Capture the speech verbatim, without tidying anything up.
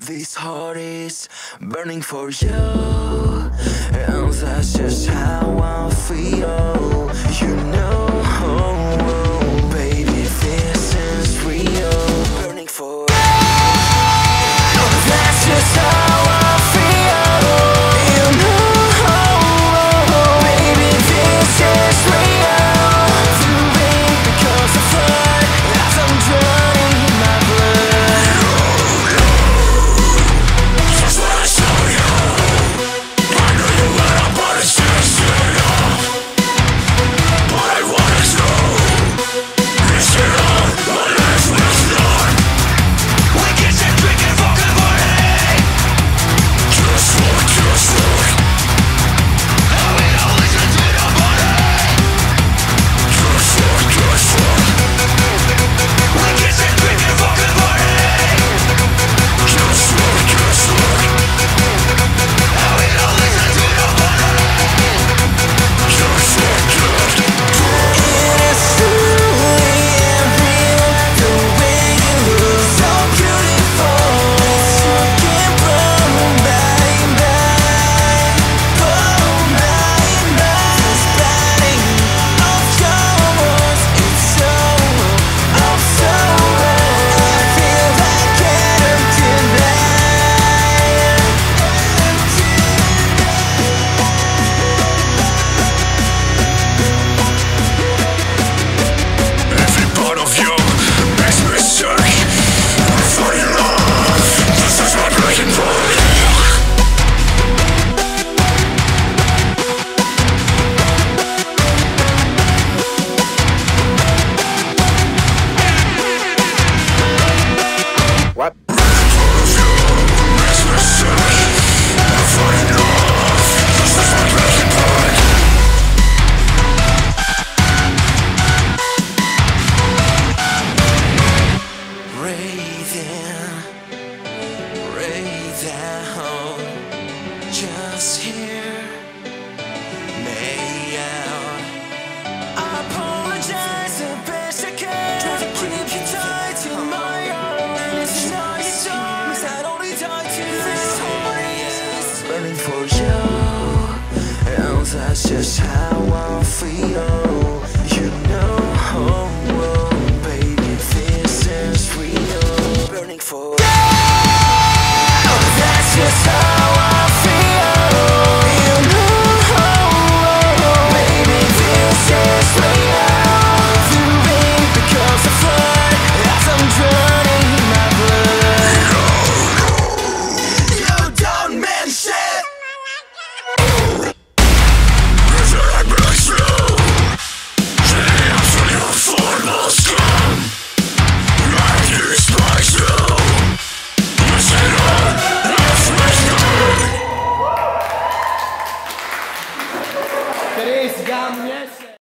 This heart is burning for you, and that's just how I feel. You know, oh, baby, this is real. Burning for you, that's just how I feel. You know, oh, baby, this is real. Doing because of fun, as I'm drowning in my blood. Just hear me out. I apologize the best I can. Try to keep you tied to my arms. It's not your choice, I'd only die to this heart. Burning for you, and that's just how I feel. You know, oh, oh, baby, this is real. Burning for you, that's just how I Formal scum, like this.